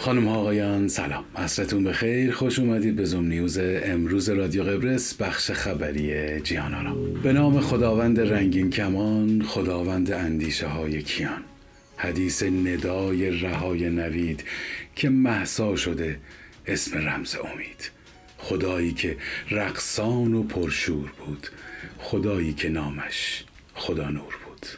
خانم ها آقایان سلام، عصرتون بخیر. خوش اومدید به زوم نیوز امروز رادیو قبرس، بخش خبری جهان آرام. به نام خداوند رنگین کمان، خداوند اندیشه های کیان. حدیث ندای رهای نوید که مهسا شده اسم رمز امید. خدایی که رقصان و پرشور بود، خدایی که نامش خدا نور بود.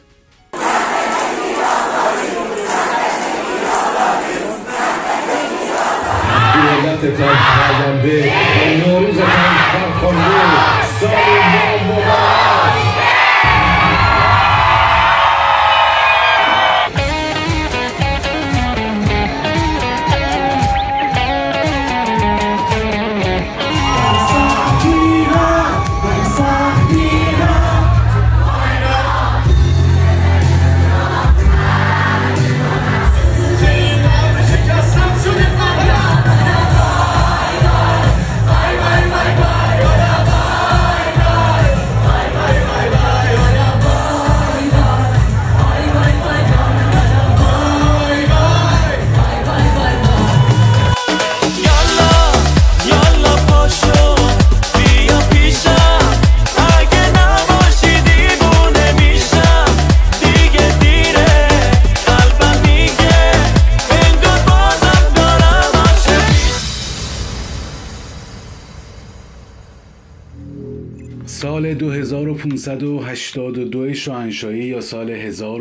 دولتتان پرونده و نوروزتان فرخنده، سال نو مبارک. سال 2582 شاهنشاهی یا سال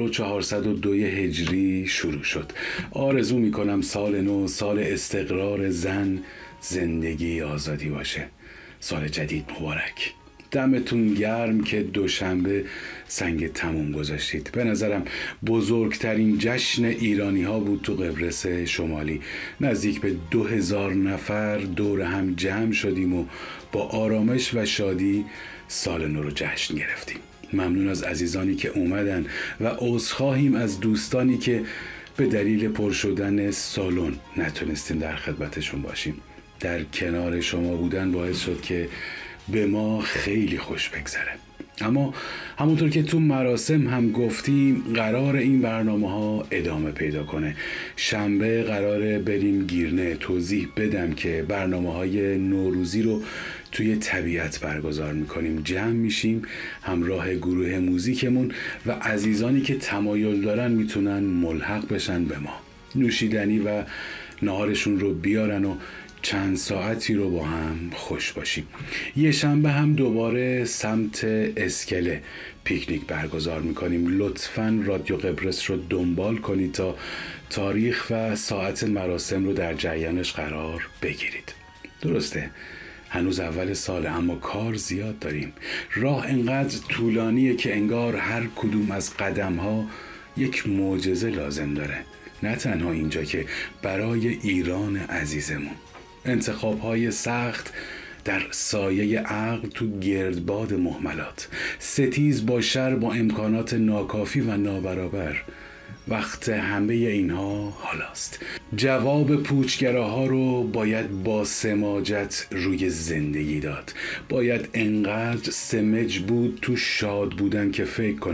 1402 هجری شروع شد. آرزو میکنم سال نو سال استقرار زن، زندگی، آزادی باشه. سال جدید مبارک. دمتون گرم که دوشنبه سنگ تموم گذاشتید. به نظرم بزرگترین جشن ایرانی ها بود تو قبرس شمالی. نزدیک به 2000 نفر دور هم جمع شدیم و با آرامش و شادی سال نو رو جشن گرفتیم. ممنون از عزیزانی که اومدن و عذرخواهیم از دوستانی که به دلیل پر شدن سالن نتونستیم در خدمتشون باشیم. در کنار شما بودن باعث شد که به ما خیلی خوش بگذره. اما همونطور که تو مراسم هم گفتیم قرار این برنامه ها ادامه پیدا کنه. شنبه قراره بریم گیرنه. توضیح بدم که برنامه های نوروزی رو توی طبیعت برگزار میکنیم. جمع میشیم همراه گروه موزیکمون و عزیزانی که تمایل دارن میتونن ملحق بشن به ما. نوشیدنی و نهارشون رو بیارن و چند ساعتی رو با هم خوش باشیم. یه شنبه هم دوباره سمت اسکله پیکنیک برگزار میکنیم. لطفاً رادیو قبرس رو دنبال کنید تا تاریخ و ساعت مراسم رو در جریانش قرار بگیرید. درسته هنوز اول ساله اما کار زیاد داریم. راه انقدر طولانیه که انگار هر کدوم از قدم ها یک معجزه لازم داره. نه تنها اینجا که برای ایران عزیزمون. انتخاب‌های سخت در سایه عقل تو گردباد مهملات. ستیز با شر با امکانات ناکافی و نابرابر. وقت همه اینها حالاست. جواب پوچگراها رو باید با سماجت روی زندگی داد. باید انقدر سمج بود تو شاد بودن که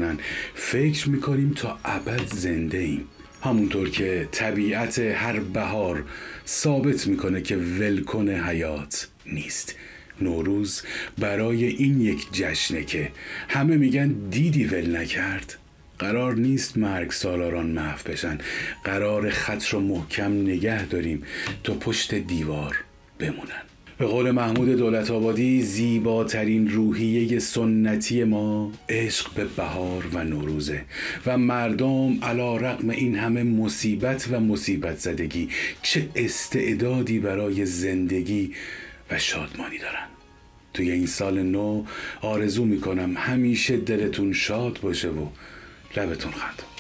فکر میکنیم تا ابد زنده ایم. همونطور که طبیعت هر بهار ثابت میکنه که ولکن حیات نیست. نوروز برای این یک جشنه که همه میگن دیدی ول نکرد. قرار نیست مرگ سالاران محو بشن. قرار خط رو محکم نگه داریم تا پشت دیوار بمونن. به قول محمود دولت‌آبادی زیباترین روحیه سنتی ما عشق به بهار و نوروزه و مردم علی رغم این همه مصیبت و مصیبت زدگی چه استعدادی برای زندگی و شادمانی دارن. توی این سال نو آرزو میکنم همیشه دلتون شاد باشه و لبتون خندون.